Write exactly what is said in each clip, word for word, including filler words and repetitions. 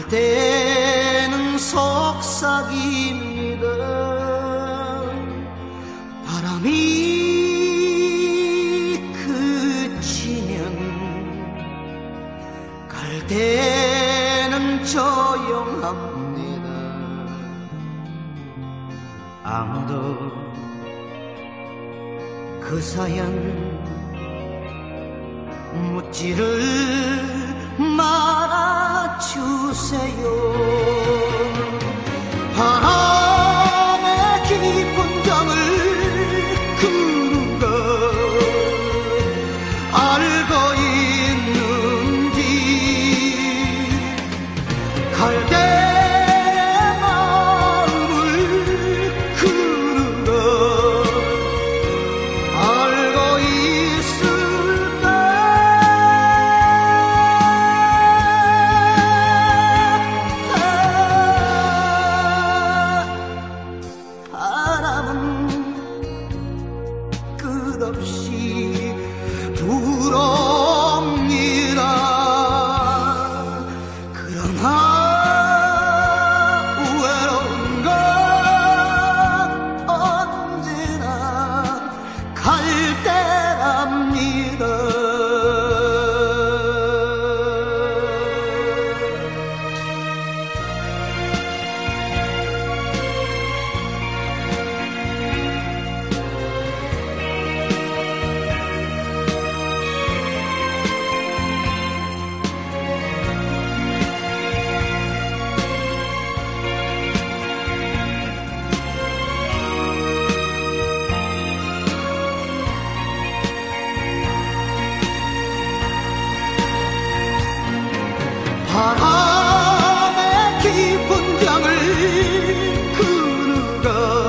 때는 속삭입니다. 바람이 그치면 갈 때는 조용합니다. 아무도 그 사연 묻지를 말아주세요. 바람의 깊은 강을 그 누가 알고 있는지 갈 때 마음을 그 누가 알고 있을까. 바람은 끝없이 불어옵니다. 그러나 외로운 건 언제나 갈 때랍니다. 바람의 깊은 강을 그 누가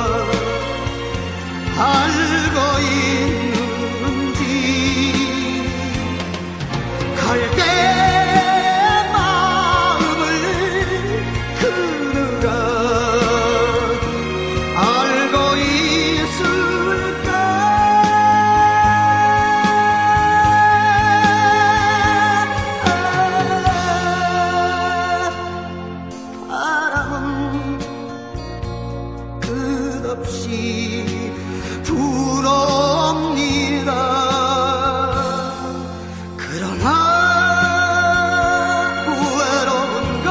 알고 있는지 갈 때 마음을 그 누가 알고 있을까. 바람은 끝없이 불어옵니다. 그러나 외로운 건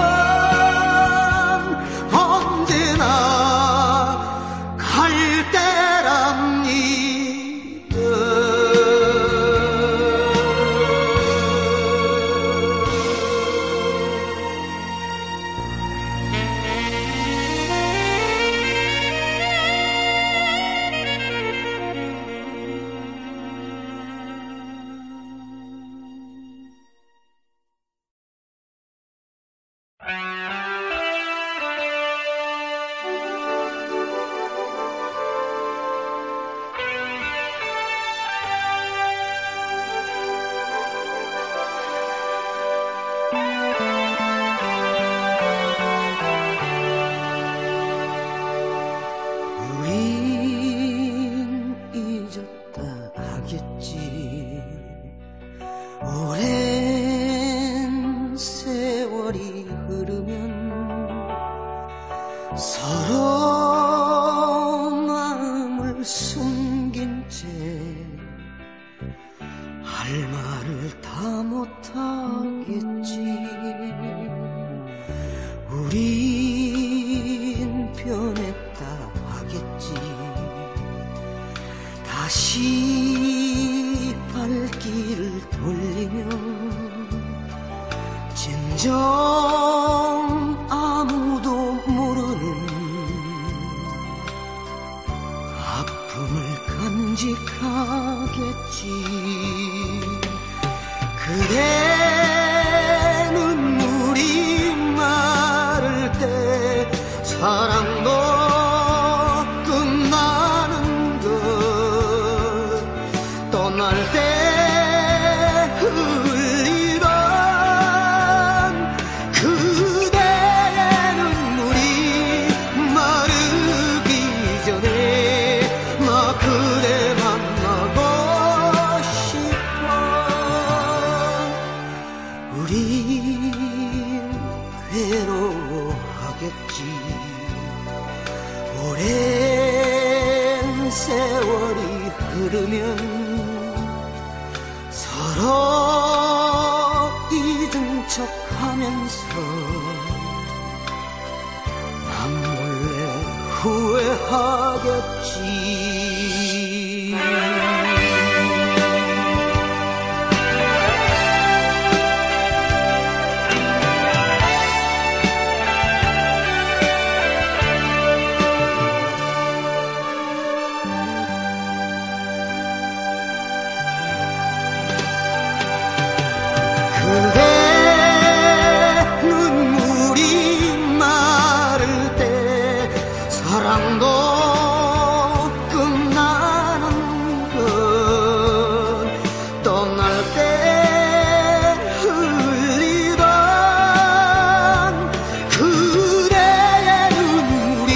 언제나 갈 때랍니다. 우린 잊었다 하겠지. 오랜 세월이 흐르면 서로 마음을 숨긴 채 할 말을 다 못하겠지. 우린 변했다 하겠지. 다시 발길을 돌리며 진정 아무도 모르는 아픔을 간직하겠지. 그대 눈물이 마를 때 사랑도 끝나는 것. 떠날 때 흘리던 그대의 눈물이 마르기 전에 나 그대 만나고 싶어. 우린 괴로워하겠지. 오랜 세월이 흐르면 서로 잊은 척하면서 난 몰래 후회하겠지. 그대 눈물이 마를 때 사랑도 끝나는 건 떠날 때 흘리던 그대의 눈물이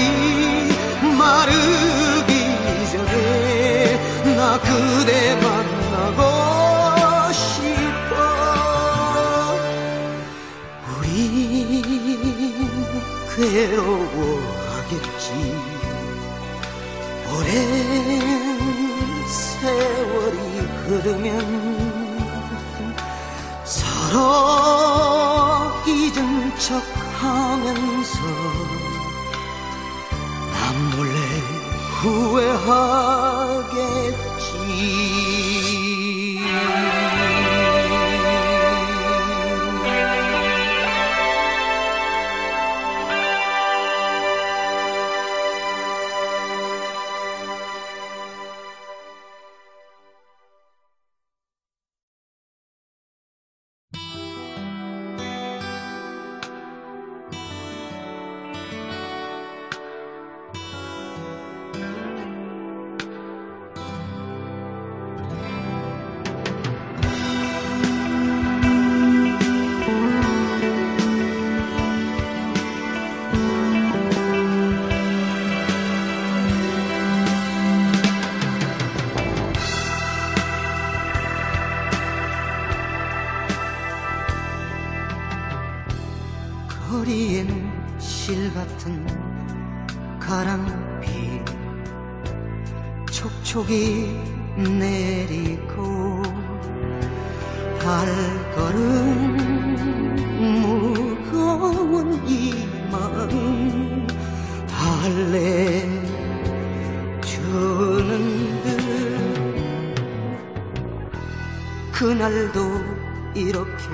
마르기 전에 나 그대 만나고 괴로워하겠지. 오랜 세월이 흐르면 서로 잊은 척하면서 난 몰래 후회하겠지. 거리엔 실같은 가랑비 촉촉이 내리고 발걸음 무거운 이 마음 달래주는 듯 그날도 이렇게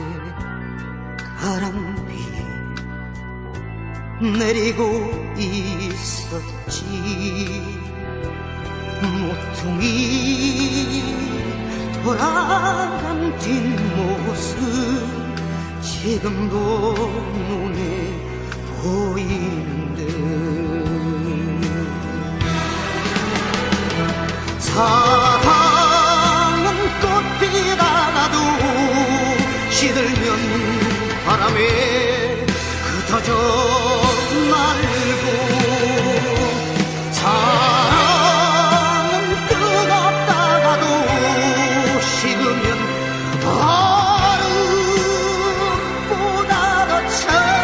바람비 내리고 있었지. 모퉁이 돌아간 뒷모습 지금도 눈에 보이는 듯 사랑은 꽃 피다가도 시들면 바람에 흩어져 날고 사랑은 뜨겁다가도 식으면 얼음보다 더 차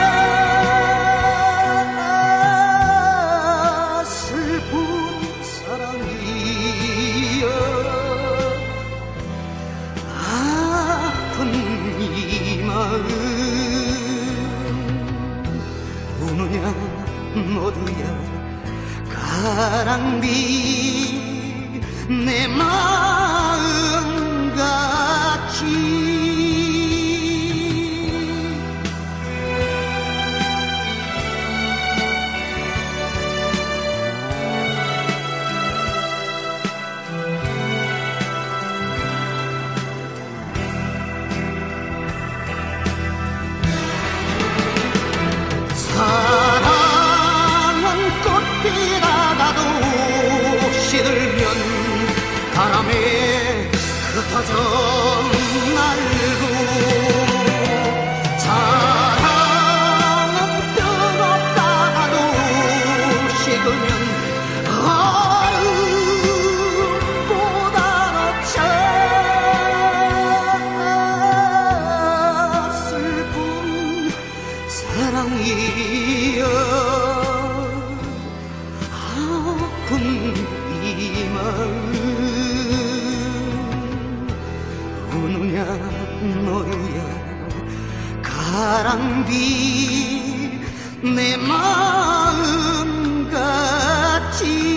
슬픈 사랑이여 아픈 이 마음 우느냐 모두야 가랑비 내 마음같이 사랑은 꽃피다가도 시들면 바람에 흩어져 날고 사랑은 뜨겁다가도 식으면 얼음보다 더 차 슬픈 사랑 사랑이여 아픈 이 마음 우느냐 너야 가랑비 내 마음같이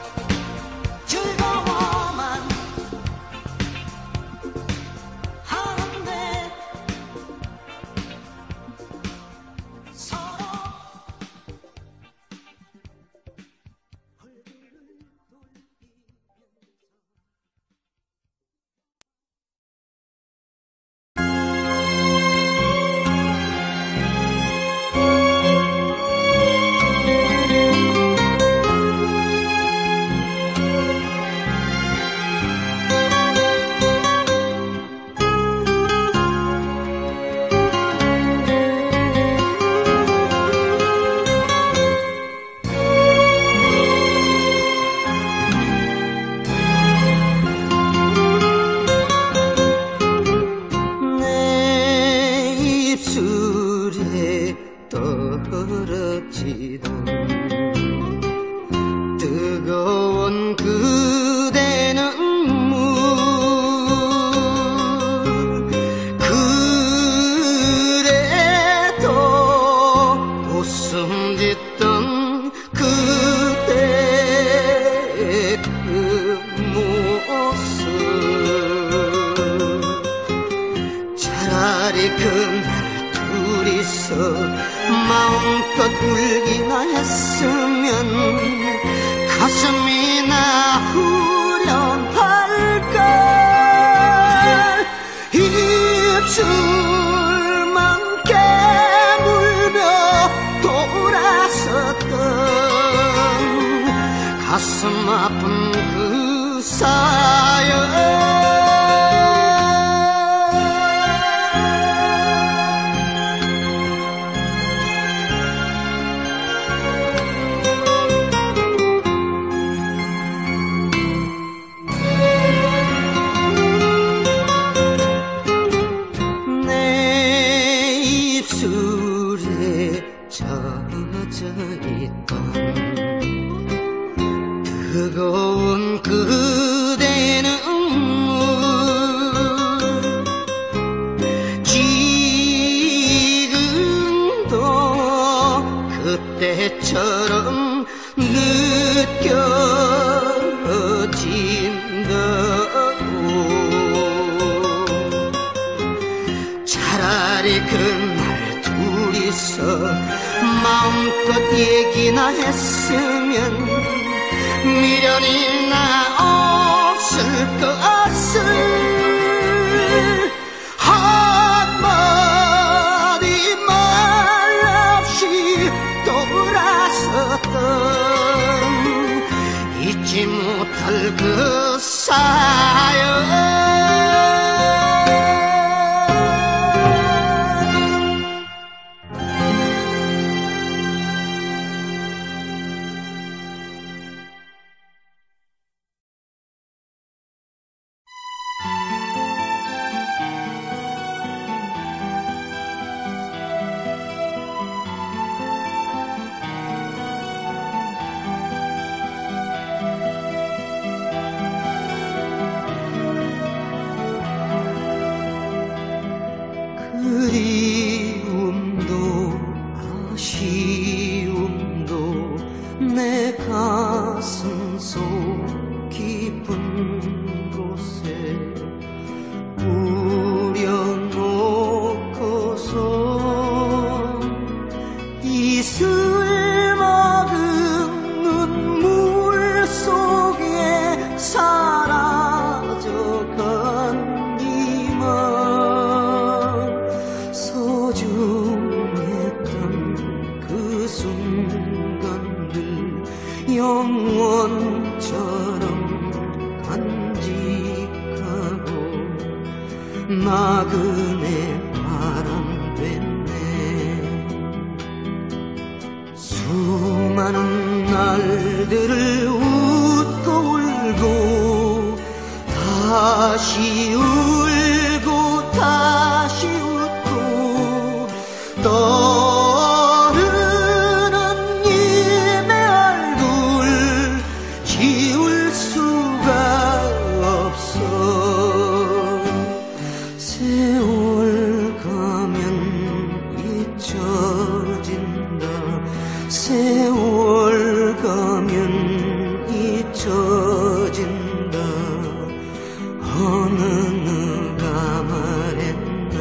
즐거워만 하는 그날 둘이서 마음껏 울기나 했으면 가슴이나 후련할까. 입술만 깨물며 돌아섰던 가슴 아픈 그 사연. 입술에 젖어 있던 뜨거운 그대 눈물 지금도 그때처럼 느껴진다고. 차라리 그날 둘이서 마음껏 얘기나 했으면 미련이나 없을 것을. 한마디 말 없이 돌아섰던 잊지 못할 그 사연. 그리움도 아쉬움도 내 가슴 속 깊은 곳에 뿌려놓고서 이슬 먹은 눈물 속에 사라져간 이만 소중했던 그 순간들 영원처럼 간직하고 나그네 바람 됐네. 수많은 날들을 웃고 울고 다시 울고 다시 웃고 떠오르는 님의 얼굴 지울 수가 없어. 세월 가면 잊혀진다. 세월 가면 잊혀진다. 어느 누가 말했나.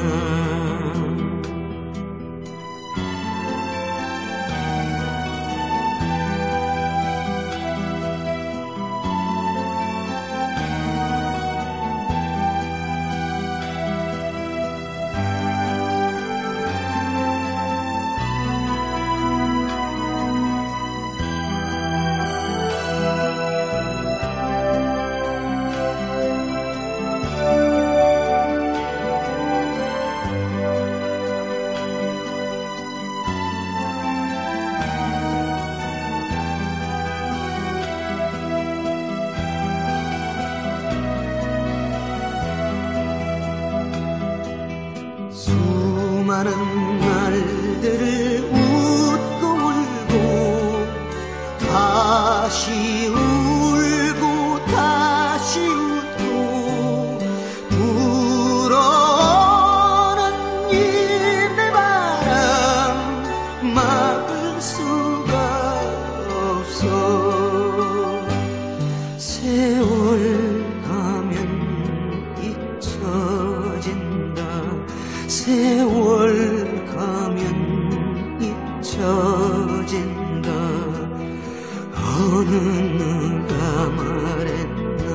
수많은 날들을 웃고 울고 다시 울고 다시 웃고 불어오는 님의 바람 막을 수가 없어. 세월 가면 잊혀진다. 세월 가면 잊혀진다. 어느 누가 말했나.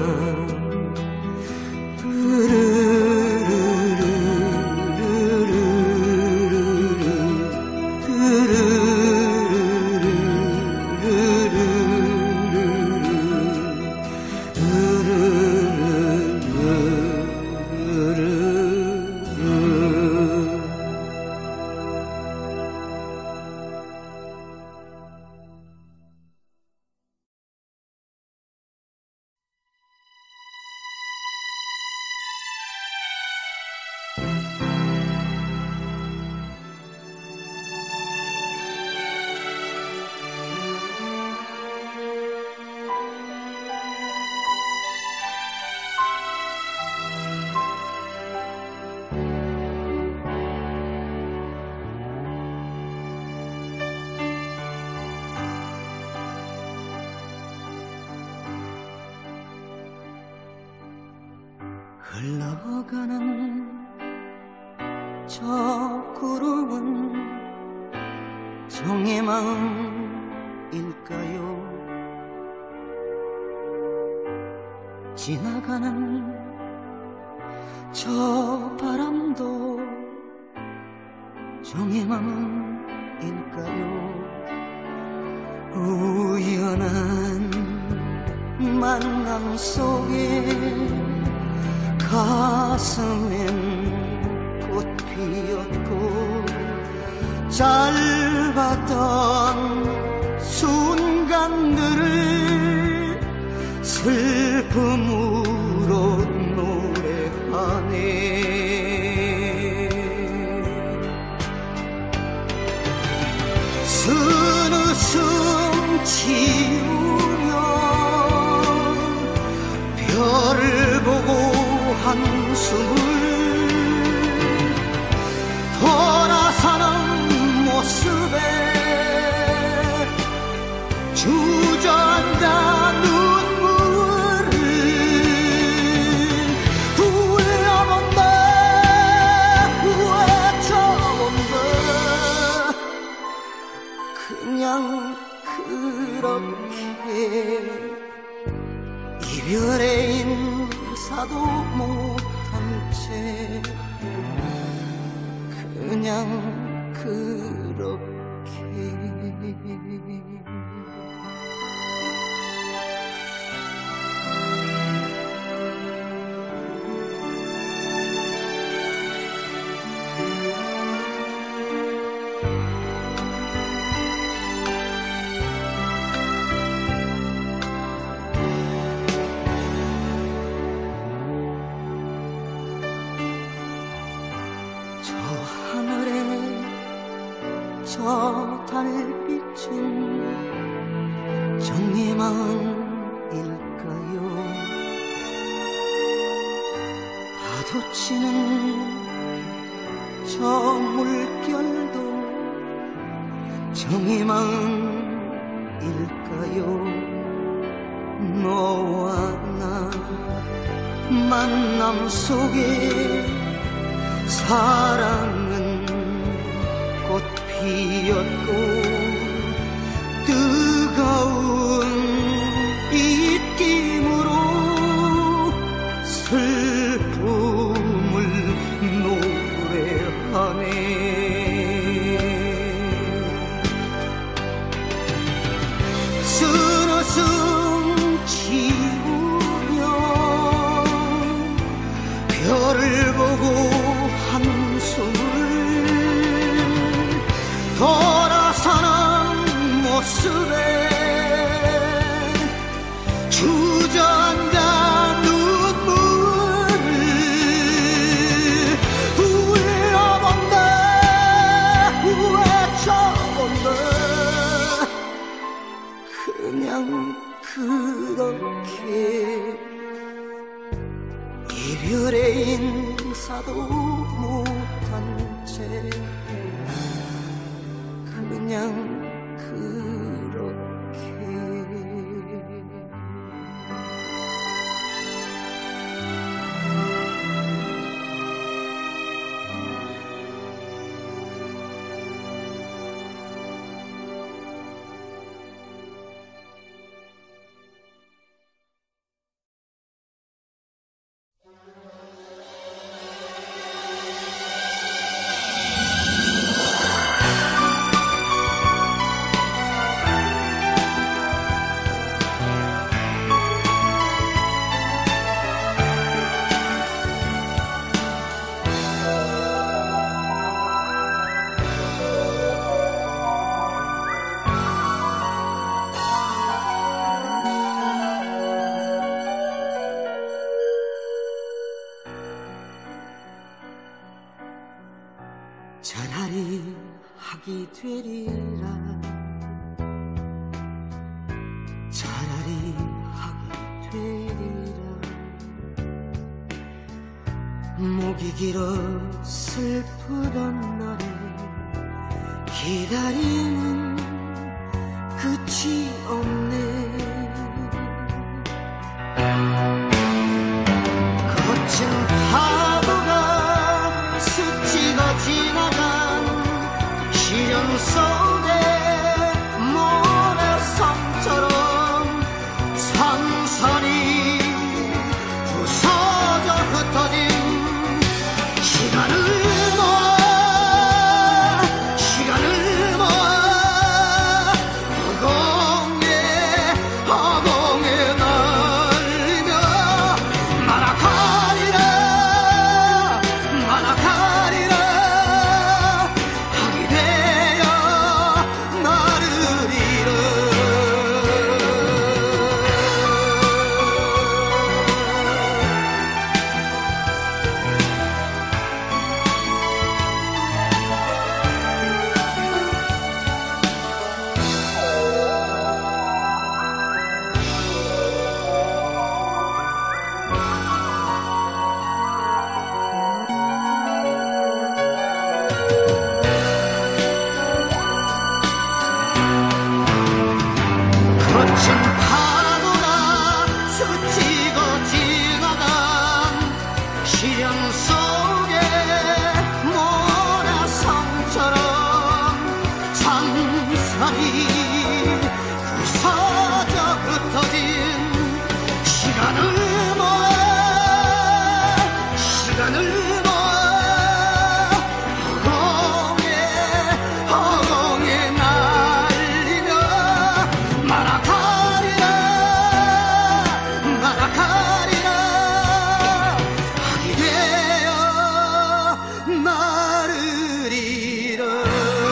흘러가는 저 구름은 정의 마음일까요? 지나가는 저 바람도 정의 마음일까요? 우연한 만남 속에 가슴엔 꽃 피었고 짧았던 순간들을 슬픔으로 노래하네. 쓴웃음 지우며 별을 보고 한숨을 돌아서는 모습에 주저앉아 눈물을 흘려본다. 외쳐본다. 그냥 그렇게 이별의 인사도 못한 채 그냥 그렇게 저 하늘에 저 달빛은 정의 마음일까요? 파도치는 저 물결도 정의 마음일까요? 너와 나 만남 속에 사랑은 꽃 피었고 뜨거운 입김으로 슬픔을 노래하네. 쓴웃음 지우며 별을 보고 한숨을 돌아서는 모습에 주저앉아 눈물을 흘려본다. 외쳐본다. 그냥 그렇게 이별의 인사도 못한 채 그냥 그렇게 차라리 하기 되리라 차라리 하기 되리라 목이 길어 슬프던 날에 기다리는 끝이 없네 거친 파도가 스치고 지나간 시련 속에 모래성처럼 산산이 부서져 흩어진 시간을 모아 시간을 모아 허공에 허공에 날리며 날아가리라 날아가리라 하기 되어 나르리라 거친 파도가 스치고 지나간 시련 속에 모래성처럼 산산이 부서져 흩어진 시간을 모아 시간을 모아 허공에 허공에 날리며 날아가리라 날아가리라 하기 되어 나르리라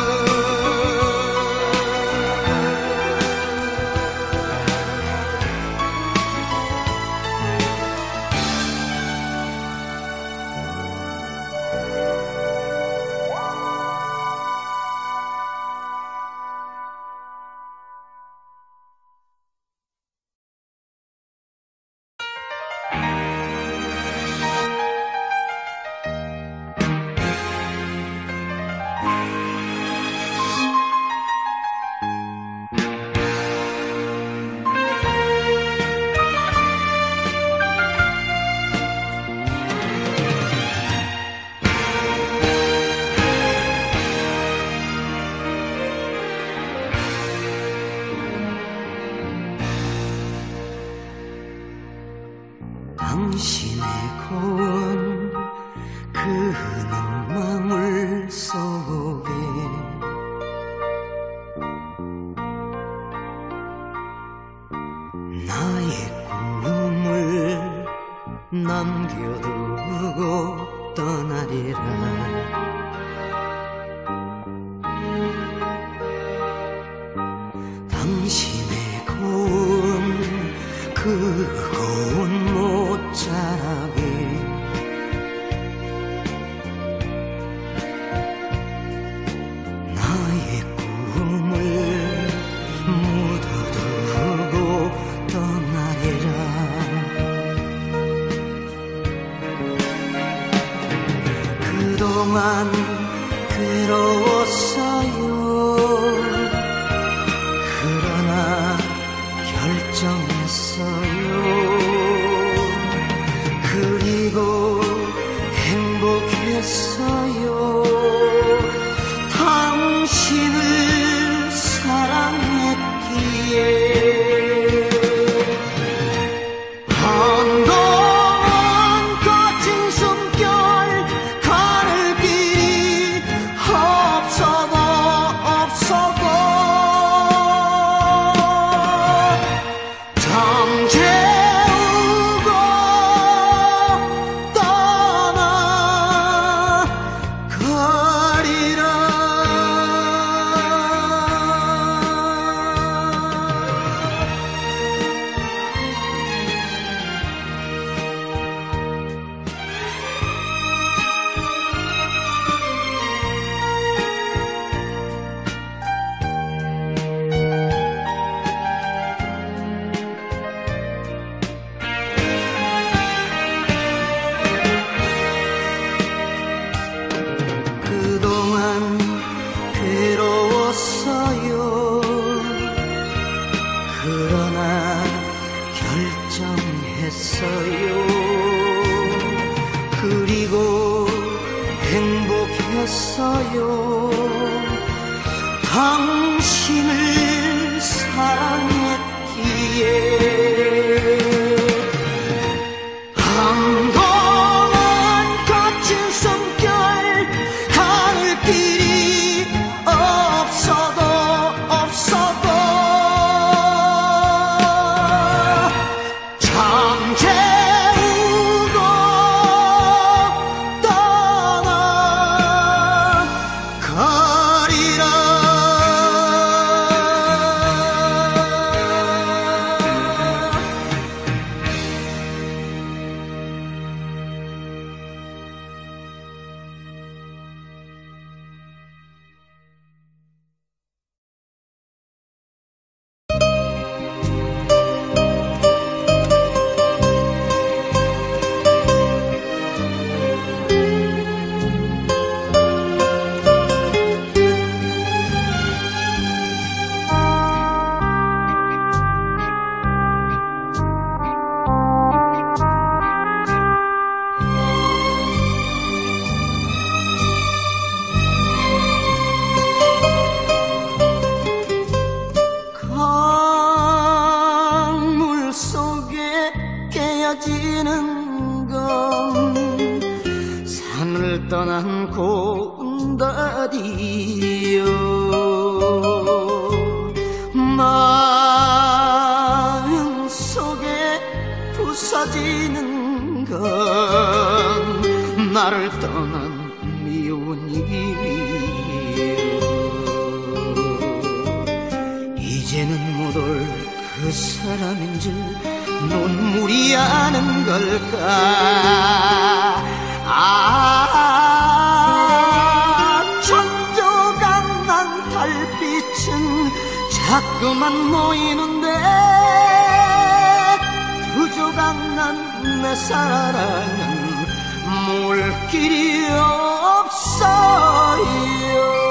당신의 고운 그 눈망울 속에 나의 꿈을 남겨두고 떠나리라 당신의 고운 그 고운 못자라게 나의 꿈을 묻어두고 떠나리라 그동안 괴로웠어요 그러나 결정했어요 그리고 행복했어요 당신을 사랑했기에 한동안 거친 숨결 가를 길이 없어도 행복했어요. 당신을 사랑했기에. 한동안 거친 숨결 가를 길이 없어도 없어도 잠재우고 떠나가리라. 강물 속에 깨어지는 건 산을 떠난 고운 다리요. 마음 속에 부서지는 건 나를 떠난 미운 이미요. 이제는 못 올 그 사람인 줄 눈물이 아는 걸까. 아, 천조각난 달빛은 자꾸만 모이는데 두 조각난 내 사랑은 몰 길이 없어요.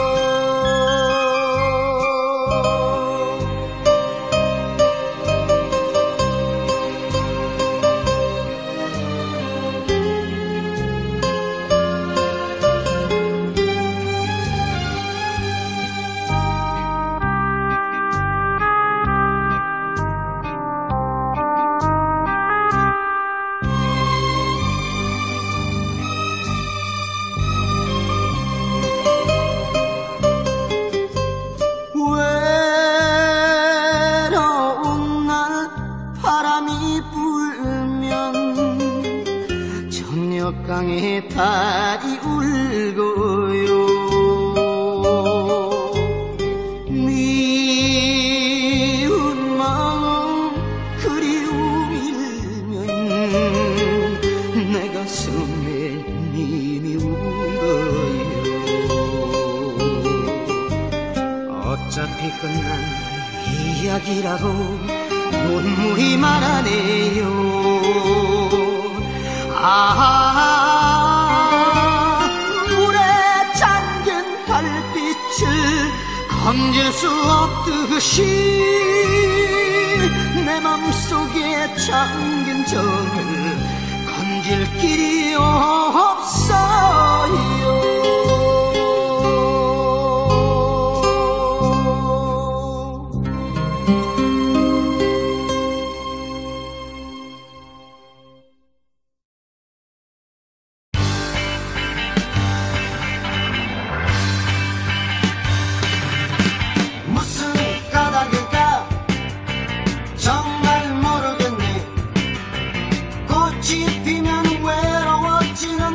강에 달이 울고요. 미운 마음 그리움 일면 내 가슴에 님이 울어요. 어차피 끝난 이야기라고 눈물이 말하네요. 아, 물에 잠긴 달빛을 건질 수 없듯이 내 맘속에 잠긴 정을 건질 길이 없어요. 정말 모르겠네. 꽃이 피면 외로워지는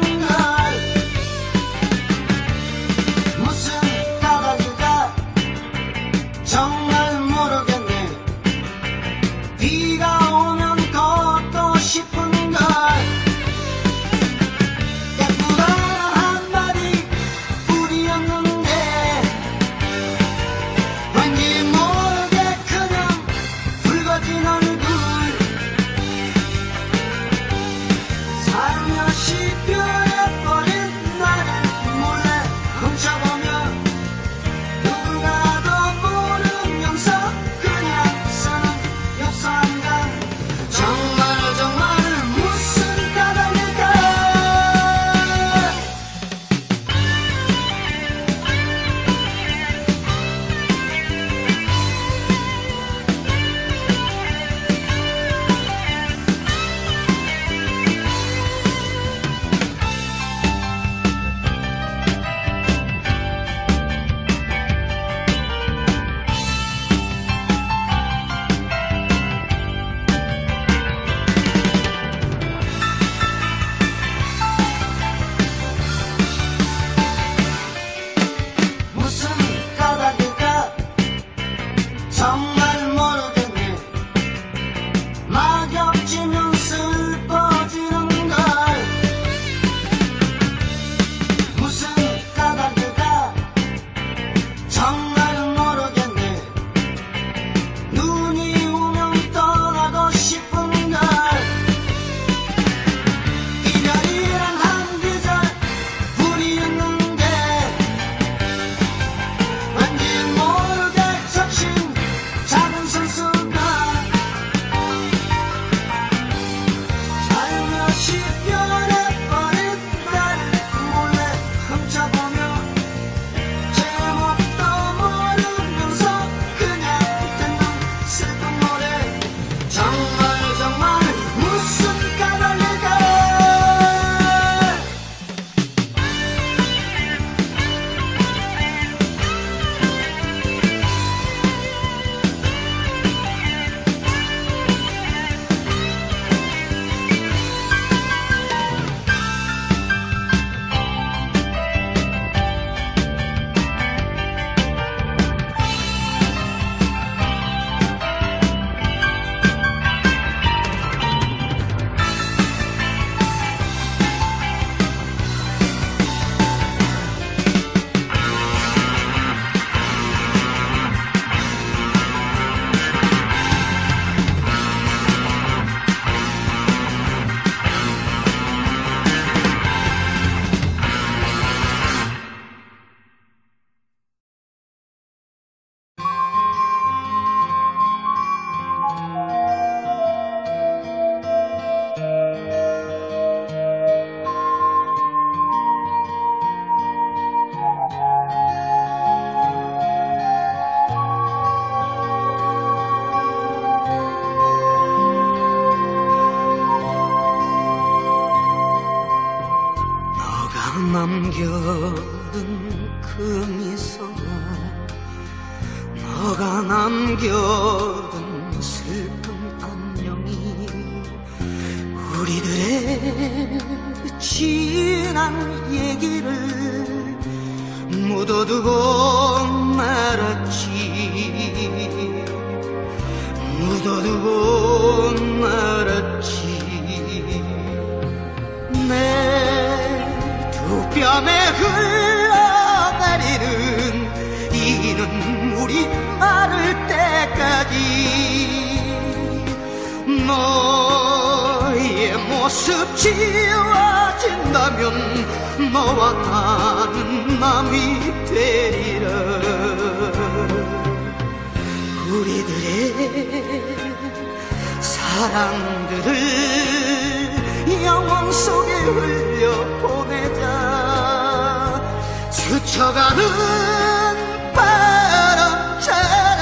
남겨둔 그 미소가 너가 남겨둔 슬픈 안녕이 우리들의 지난 얘기를 묻어두고 말았지 묻어두고 말았지 내 두 뺨에 흘러내리는 이 눈물이 마를 때까지 너의 모습 지워진다면 너와 나는 남이 되리라 우리들의 사랑들을 영원 속에 흘려보내자 스쳐가는 바람처럼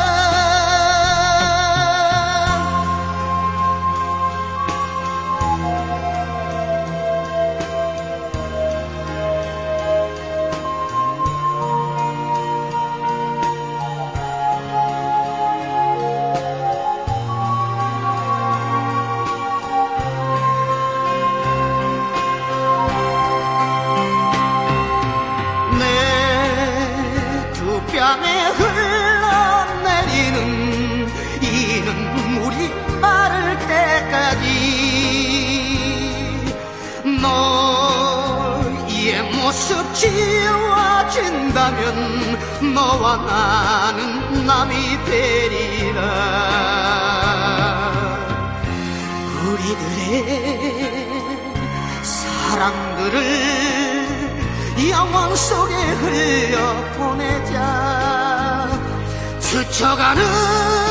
뺨에 흘러내리는 이 눈물이 마를 때까지 너의 모습 지워진다면 너와 나는 남이 되리라 우리들의 사랑들을 영원 속에 흘려보내자 스쳐가는